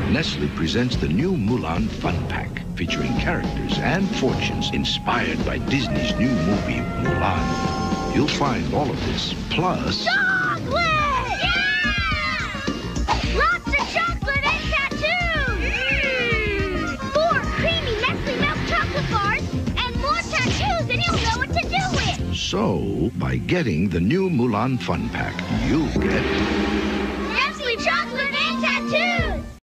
Nestle presents the new Mulan Fun Pack, featuring characters and fortunes inspired by Disney's new movie, Mulan. You'll find all of this, plus... Chocolate! Yeah! Lots of chocolate and tattoos! Mm. 4 creamy Nestle milk chocolate bars and more tattoos, and you'll know what to do with! So, by getting the new Mulan Fun Pack, you'll get...